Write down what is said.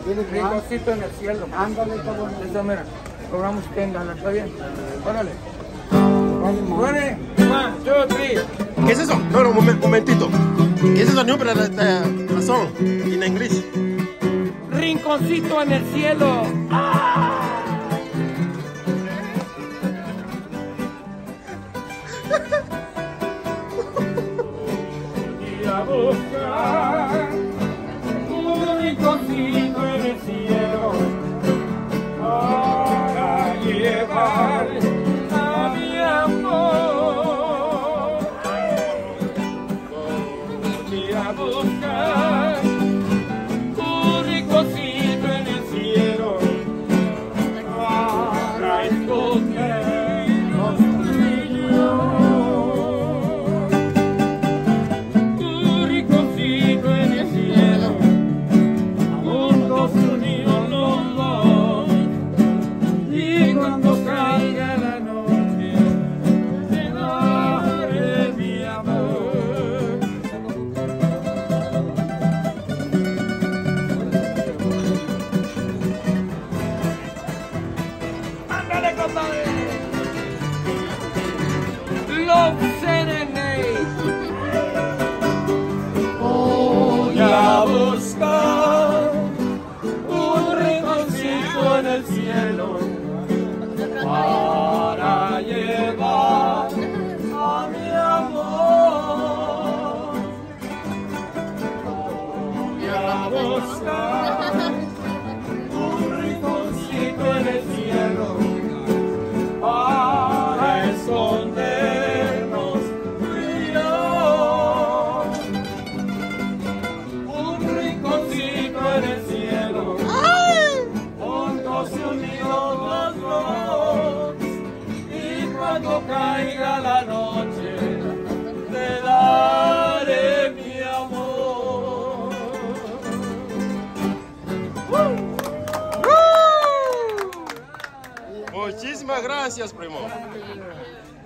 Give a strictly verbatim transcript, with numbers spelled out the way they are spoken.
Rinconcito en el cielo. Ándale, cabrón. Eso, mira. Cobramos tengan, ¿está bien? Órale. Vale, man. Ready? One, two, three. ¿Qué es eso? No, no, un momen- momentito. ¿Qué es eso? No, pero la, la, la song en inglés. Rinconcito en el cielo. ¡Ah! Y a buscar un rinconcito en el cielo para llevar a mi amor. Y a buscar un rinconcito en el cielo para escondernos tú y yo. Un rinconcito en el cielo, juntos unidos los dos. Y cuando caiga la noche, te daré mi amor. ¡Ándale, compadre! Love Serenade. Voy a buscar un rinconcito en el cielo para llevar a mi amor. Voy a buscar un rinconcito en el cielo para escondernos tú y yo. Un rinconcito en el cielo, juntos y unidos los dos. Y cuando caiga la noche, te daré mi amor. Muchísimas gracias, primo.